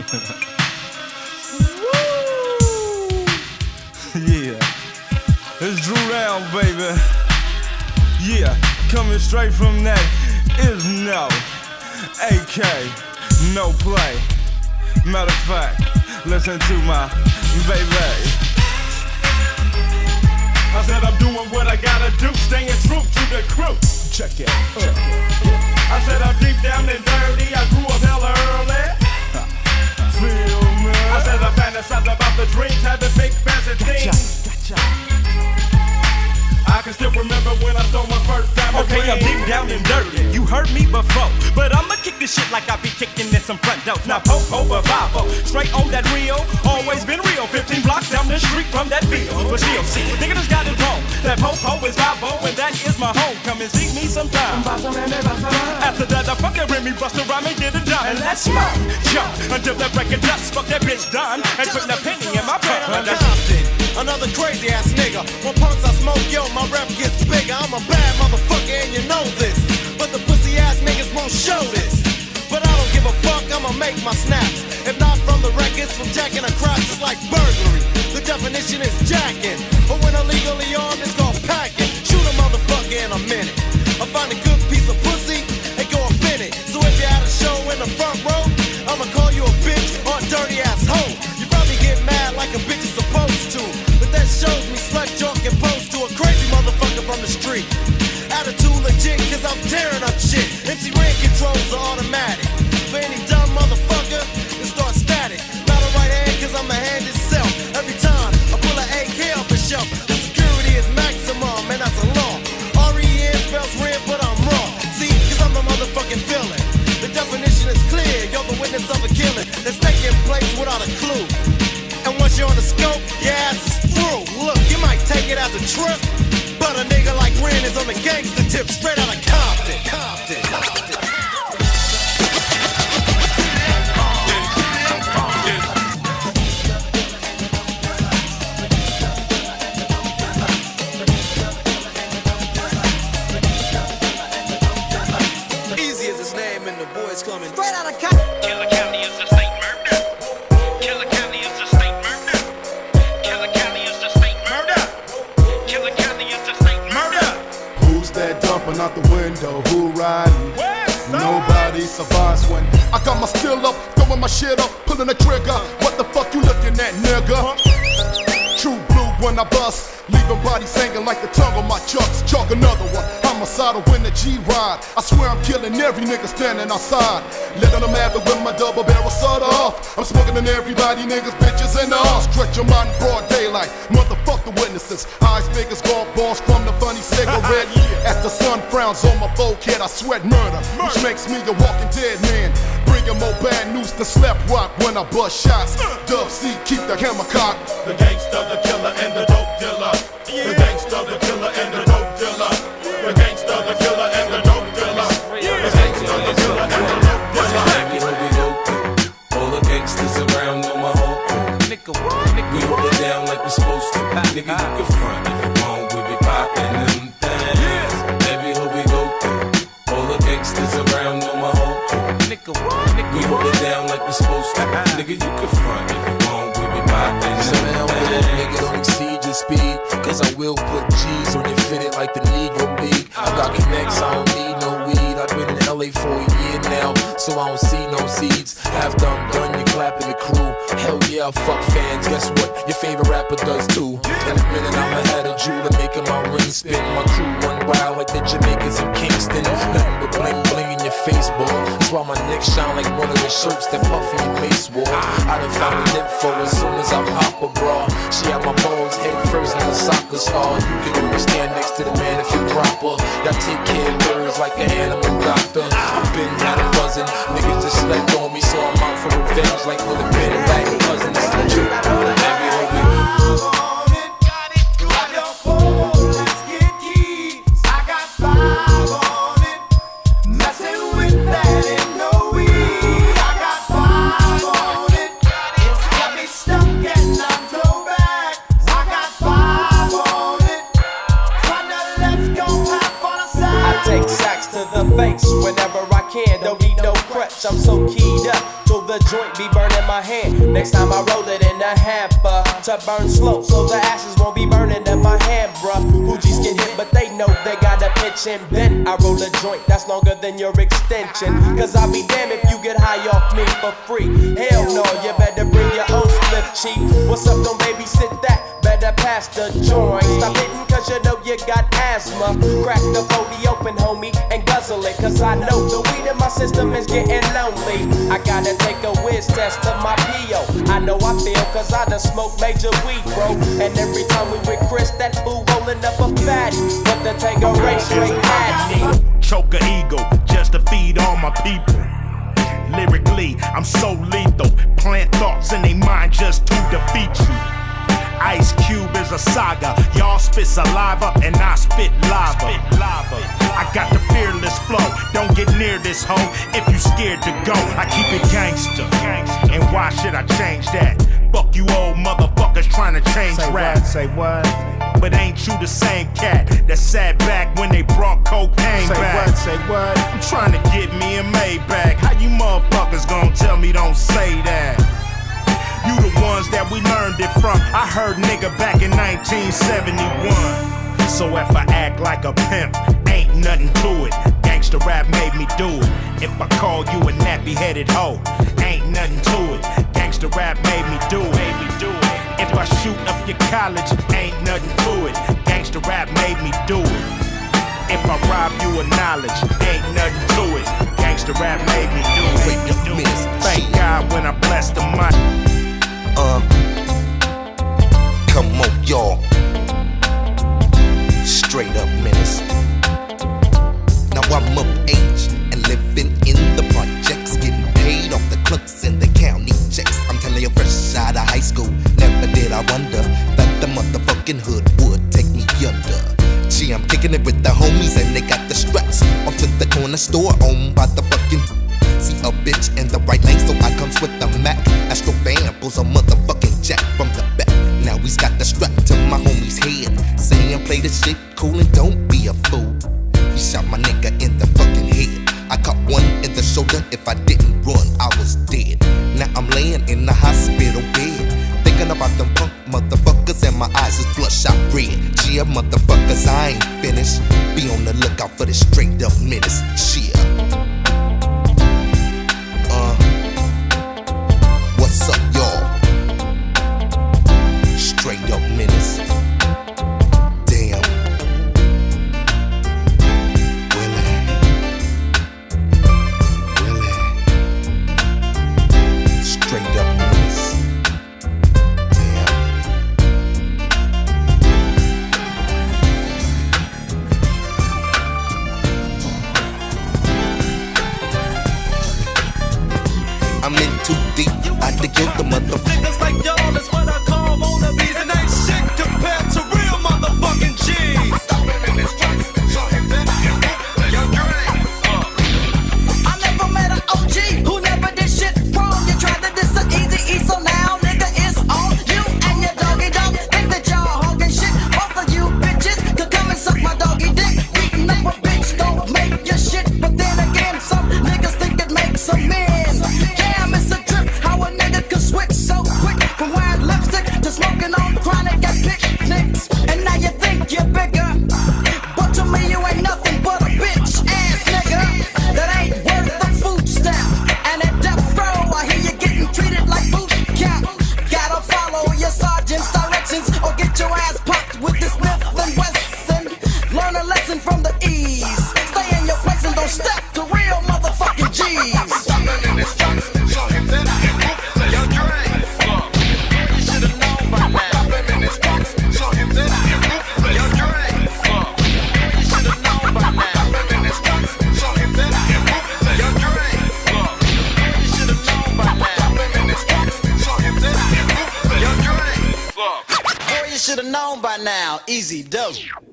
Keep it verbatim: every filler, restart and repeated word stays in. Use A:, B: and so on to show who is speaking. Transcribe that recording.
A: Yeah, it's Drew Down, baby. Yeah, coming straight from that is no A K, no play. Matter of fact, listen to my baby.
B: I said I'm doing what I gotta do, staying true to the crew.
A: Check it, check it.
B: I said I'm deep down and dirty, I grew up hella early.
A: Feel me?
B: I said I fantasize about the dreams, having big fancy things.
A: Gotcha, gotcha.
B: I can still remember when I stole my first diamond
C: Okay,
B: ring.
C: I'm deep down and dirty. You heard me before, but I'ma kick this shit like I be kicking in some front doors. Now Popo Bavavo, straight on that Rio, always been real. fifteen blocks down the street from that field. But still, see, nigga just got it wrong. That Popo is Vavo, and that is my home. Come and see me sometime. After that, I fuck that Remy Buster rhyme and get it done. And let's smoke, jump until that record dust. Fuck that bitch done, and put that penny in my pocket.
D: Another crazy ass nigga. When punks I smoke, yo, my rep gets bigger. I'm a bad motherfucker and you know this. But the pussy ass niggas won't show this. But I don't give a fuck, I'ma make my snaps. If not from the records, from jacking across, it's like burglary. The definition is jacking. But when illegally armed, it's called packing. Shoot a motherfucker in a minute. I find a good piece of pussy and go up in it. So if you had a show in the front row, I'ma call you a bitch or a dirty ass hoe. You probably get mad like a bitch is supposed to. That shows me slut joke and pose to a crazy motherfucker from the street. Attitude legit, cause I'm tearing up shit. M C Ren controls are automatic. For any dumb motherfucker, it starts static. Not a right hand, cause I'm the hand itself. Every time I pull an A K off the shelf, the security is maximum, and that's a law. R E N spells red, but I'm wrong. See, cause I'm the motherfucking villain. The definition is clear, you're the witness of a killing that's taking place without a clue. And once you're on the scope, your ass is through. Look, you might take it as a trip, but a nigga like Ren is on the gangster tip, straight out of Compton. Compton. Compton. Easy is his name, and the boys coming straight out of Compton.
E: Killer County is the state murder. Killer County is the state murder. Killer County is the state murder. Killer County is the state murder.
F: Who's that dumping out the window? Who riding? Nobody survives when I got my still up, throwing my shit up, pulling the trigger. What the fuck you looking at, nigga? True blue when I bust, leaving bodies hanging like the tongue on my chucks. Chalk another one, homicidal when the G-ride. I swear I'm killing every nigga standing outside, letting them have it with my double barrel soda off. I'm smoking on everybody, niggas, bitches, and all. Stretch your mind in broad daylight, motherfuck the witnesses. Eyes big as golf balls from the funny cigarette. As the sun frowns on my forehead, I sweat murder, which makes me a walking dead man. Bringing more bad news than slap rock when I bust shots. Dub C, keep the hammer cocked.
B: The gangster, the killer, and the dope dealer. The gangster, the killer, and the dope dealer. The gangster, the killer, and the dope dealer. The gangster, the killer, and the dope dealer.
G: You know we go through. All the gangsters around know my whole crew.
C: Nigga, what? Nigga,
G: we hold it down like we supposed to. Nigga, you can front if you want. We be poppin' them things. Every hood we go through. All the gangsters around know my whole crew.
C: nigga, what? Nigga,
G: we hold it down like we supposed to. Nigga, you can front if you want. We be poppin' them things.
H: Nigga, don't exceed your speed, cause I will put G's on your fitted like the Negro League. I got connects, I don't need no weed. I've been in L A for a year now, so I don't see no seeds. After I'm done, you clapping the crew. Hell yeah, fuck fans, guess what? Your favorite rapper does too. In a minute, I'ma have a jeweler making my ring spin. My crew run wild like the Jamaicans in Kingston. Nothing but bling bling in your face, boy. That's why my neck shine like one of the shirts that Puffy and Mace wore. I done found an info as soon as I pop a bra. She had my balls head first like a soccer star. You can only stand next to the man if you're proper. Y'all take care of birds like an animal doctor. I've been had a buzzing. Niggas just slept on me, so I'm out for revenge like would have been a back cousin. It's the truth. Every hope we
I: Take sacks to the face whenever I can. Don't need no crutch. I'm so keyed up. So the joint be burning my hand. Next time I roll it in a hamper to burn slow, so the ashes won't be burning in my hand, bruh. Hoogies get hit, but they know they gotta pitch and bend. I roll a joint that's longer than your extension, cause I'll be damned if you get high off me for free. Hell no, you better bring your own slip cheap. What's up, don't babysit that, better pass the joint. Stop hitting cause you know you got asthma. Crack the forty open, homie, and guzzle it, cause I know the weed in my system is getting lonely. I gotta take a whiz test of my P O. I know I feel cause I done smoked major weed, bro. And every time we with Chris, that fool rolling up a fatty, but the Tango Ray straight at me.
J: Choke a ego just to feed all my people. Lyrically, I'm so lethal. Plant thoughts in their mind just to defeat you. Ice Cube is a saga. Y'all spit saliva and I spit lava. I got the fearless flow. Don't get near this hoe if you scared to go. I keep it gangster. And why should I change that? Fuck you old motherfuckers trying to change rap.
A: Say what?
J: But ain't you the same cat that sat back when they brought cocaine
A: Say
J: back?
A: what? Say what?
J: I'm trying to get me a Maybach. How you motherfuckers gonna tell me don't say that? You the ones that we learned it from. I heard nigga back in nineteen seventy-one. So if I act like a pimp, ain't nothing to it. Gangsta rap made me do it. If I call you a nappy-headed hoe, ain't nothing to it. Gangsta rap made me do it. Made me do it. If I shoot up your college, ain't nothing to it. Gangsta rap made me do it. If I rob you of knowledge, ain't nothing to it. Gangsta rap made me do it. Thank God when I bless the mic.
K: Uh, come on, y'all. Straight up menace. Now I'm of age and living in the projects, getting paid off the clerks and the county checks. I'm telling you, fresh out of high school, never did I wonder that the motherfucking hood would take me under. Gee, I'm kicking it with the homies and they got the straps off to the corner store owned by the fucking. See a bitch in the right lane, so I comes with the Mac. Astro fan pulls a motherfucking jack from the back. Now he's got the strap to my homie's head, saying play this shit cool and don't be a fool. He shot my nigga in the fucking head. I caught one in the shoulder. If I didn't run, I was dead. Now I'm laying in the hospital bed, thinking about them punk motherfuckers, and my eyes is bloodshot red. Cheer, motherfuckers, I ain't finished. Be on the lookout for this straight up menace. Cheer. What's up, y'all? Straight up menace. Damn. Willie. Willie. Straight up menace. Damn. I'm in too deep. I had to kill the motherfucker.
D: Niggas like y'all is what I call wannabes, and ain't shit compared to real motherfucking G's. I never met an O G who never did shit wrong. You tried to diss the Easy E, so now nigga it's on you and your doggy dog. Think that y'all hogging shit. Both of you bitches could come and suck my doggy dick. Beating up a bitch don't make your shit, but then again some niggas think it makes some men. Damn, it's a trip how a nigga could switch so quick from wearing lipstick to smoking on chronic at picnics. And now you think you're bigger, but to me you ain't nothing but a bitch ass nigga that ain't worth the food stamp. And at death row I hear you getting treated like boot camp. Gotta follow your sergeant's directions or get your ass popped with the Smith and Wesson. Learn a lesson from the E's. Stay in your place and don't step to real motherfucking G's. Should've known by now, easy dope.